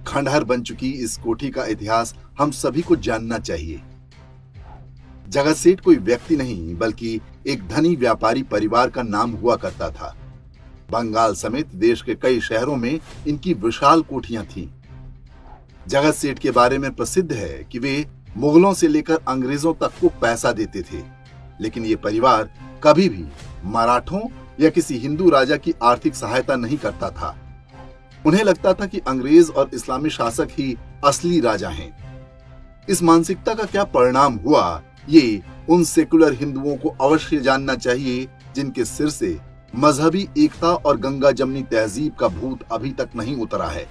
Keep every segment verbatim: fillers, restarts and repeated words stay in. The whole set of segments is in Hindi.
खंडहर बन चुकी इस कोठी का इतिहास हम सभी को जानना चाहिए। जगत सेठ कोई व्यक्ति नहीं बल्कि एक धनी व्यापारी परिवार का नाम हुआ करता था। बंगाल समेत देश के कई शहरों में इनकी विशाल कोठियां थीं। जगत सेठ के बारे में प्रसिद्ध है कि वे मुगलों से लेकर अंग्रेजों तक को पैसा देते थे, लेकिन ये परिवार कभी भी मराठों या किसी हिंदू राजा की आर्थिक सहायता नहीं करता था। उन्हें लगता था कि अंग्रेज और इस्लामी शासक ही असली राजा हैं। इस मानसिकता का क्या परिणाम हुआ, ये उन सेकुलर हिंदुओं को अवश्य जानना चाहिए जिनके सिर से मजहबी एकता और गंगा जमनी तहजीब का भूत अभी तक नहीं उतरा है।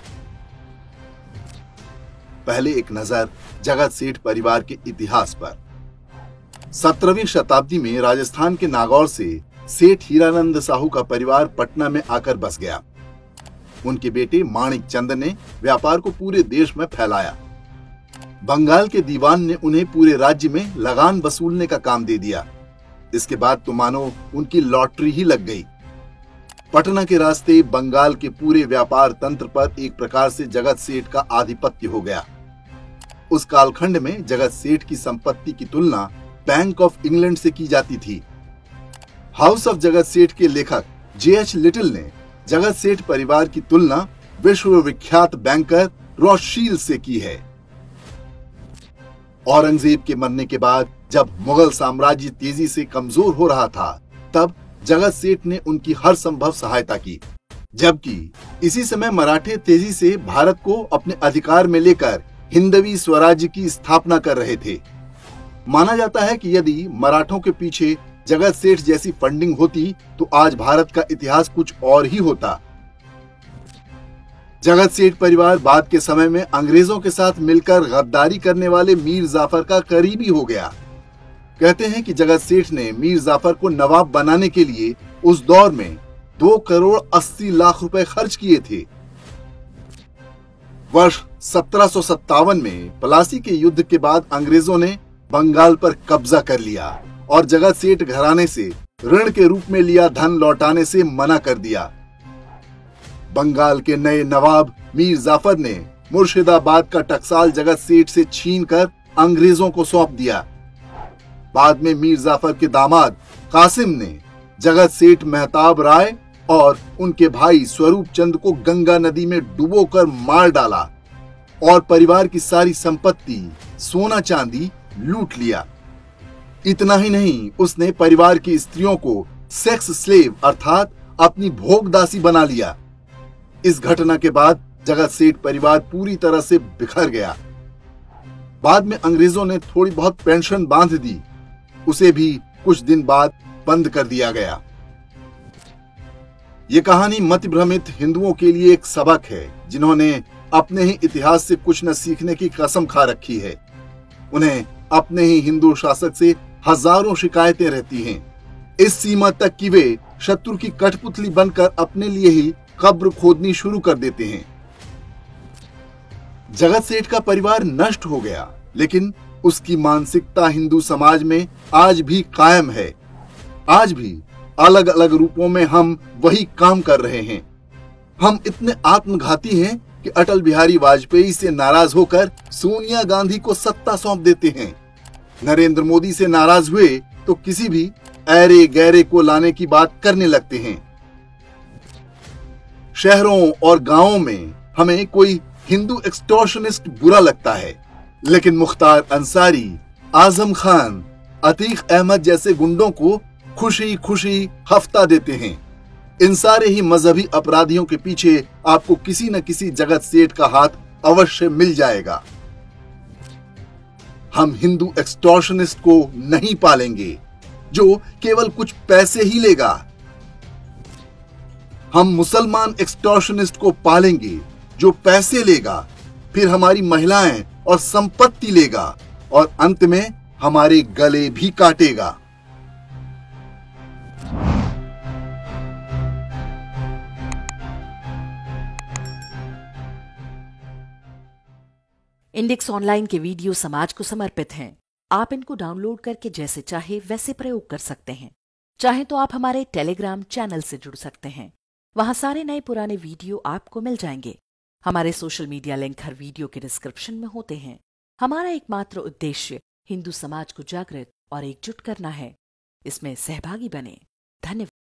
पहले एक नजर जगत सेठ परिवार के इतिहास पर। सत्रहवीं शताब्दी में राजस्थान के नागौर से सेठ हीरानंद साहू का परिवार पटना में आकर बस गया। उनके बेटे माणिक चंद ने व्यापार को पूरे देश में फैलाया। बंगाल के दीवान ने उन्हें पूरे राज्य में लगान वसूलने का काम दे दिया। इसके बाद तो मानो उनकी लॉटरी ही लग गई। पटना के रास्ते बंगाल के पूरे व्यापार तंत्र पर एक प्रकार से जगत सेठ का आधिपत्य हो गया। उस कालखंड में जगत सेठ की संपत्ति की तुलना बैंक ऑफ इंग्लैंड से की जाती थी। हाउस ऑफ जगत सेठ के लेखक जे एच लिटिल ने जगत सेठ परिवार की तुलना विश्व विख्यात बैंकर रॉथशील्ड से की है। औरंगजेब के मरने के बाद जब मुगल साम्राज्य तेजी से कमजोर हो रहा था, तब जगत सेठ ने उनकी हर संभव सहायता की, जबकि इसी समय मराठे तेजी से भारत को अपने अधिकार में लेकर हिंदवी स्वराज्य की स्थापना कर रहे थे। माना जाता है कि यदि मराठों के पीछे जगत सेठ जैसी फंडिंग होती तो आज भारत का इतिहास कुछ और ही होता। जगत सेठ परिवार बाद के समय में अंग्रेजों के साथ मिलकर गद्दारी करने वाले मीर जाफर का करीबी हो गया। कहते हैं कि जगत सेठ ने मीर जाफर को नवाब बनाने के लिए उस दौर में दो करोड़ अस्सी लाख रुपए खर्च किए थे। वर्ष सत्रह सौ सत्तावन में पलासी के युद्ध के बाद अंग्रेजों ने बंगाल पर कब्जा कर लिया और जगत सेठ घराने से ऋण के रूप में लिया धन लौटाने से मना कर दिया। बंगाल के नए नवाब मीर जाफर ने मुर्शिदाबाद का टकसाल जगत सेठ से छीनकर अंग्रेजों को सौंप दिया। बाद में मीर जाफर के दामाद कासिम ने जगत सेठ मेहताब राय और उनके भाई स्वरूप चंद को गंगा नदी में डुबोकर मार डाला और परिवार की सारी संपत्ति, सोना चांदी लूट लिया। इतना ही नहीं, उसने परिवार की स्त्रियों को सेक्स स्लेव अर्थात अपनी भोगदासी बना लिया। इस घटना के बाद जगत सेठ परिवार पूरी तरह से बिखर गया। बाद में अंग्रेजों ने थोड़ी बहुत पेंशन बांध दी, उसे भी कुछ दिन बाद बंद कर दिया गया। ये कहानी मति भ्रमित हिंदुओं के लिए एक सबक है, जिन्होंने अपने ही इतिहास से कुछ न सीखने की कसम खा रखी है। उन्हें अपने ही हिंदू शासक से हजारों शिकायतें रहती हैं, इस सीमा तक कि वे शत्रु की कठपुतली बनकर अपने लिए ही कब्र खोदनी शुरू कर देते हैं। जगत सेठ का परिवार नष्ट हो गया, लेकिन उसकी मानसिकता हिंदू समाज में आज भी कायम है। आज भी अलग अलग रूपों में हम वही काम कर रहे हैं। हम इतने आत्मघाती हैं कि अटल बिहारी वाजपेयी से नाराज होकर सोनिया गांधी को सत्ता सौंप देते हैं। नरेंद्र मोदी से नाराज हुए तो किसी भी ऐरे गैरे को लाने की बात करने लगते हैं। शहरों और गांवों में हमें कोई हिंदू एक्सटॉर्शनिस्ट बुरा लगता है, लेकिन मुख्तार अंसारी, आजम खान, अतीक अहमद जैसे गुंडों को खुशी खुशी हफ्ता देते हैं। इन सारे ही मजहबी अपराधियों के पीछे आपको किसी न किसी जगत सेठ का हाथ अवश्य मिल जाएगा। हम हिंदू एक्सटॉर्शनिस्ट को नहीं पालेंगे जो केवल कुछ पैसे ही लेगा। हम मुसलमान एक्सटॉर्शनिस्ट को पालेंगे जो पैसे लेगा, फिर हमारी महिलाएं और संपत्ति लेगा और अंत में हमारे गले भी काटेगा। इंडेक्स ऑनलाइन के वीडियो समाज को समर्पित हैं। आप इनको डाउनलोड करके जैसे चाहे वैसे प्रयोग कर सकते हैं। चाहे तो आप हमारे टेलीग्राम चैनल से जुड़ सकते हैं। वहां सारे नए पुराने वीडियो आपको मिल जाएंगे। हमारे सोशल मीडिया लिंक हर वीडियो के डिस्क्रिप्शन में होते हैं। हमारा एकमात्र उद्देश्य हिंदू समाज को जागृत और एकजुट करना है। इसमें सहभागी बने। धन्यवाद।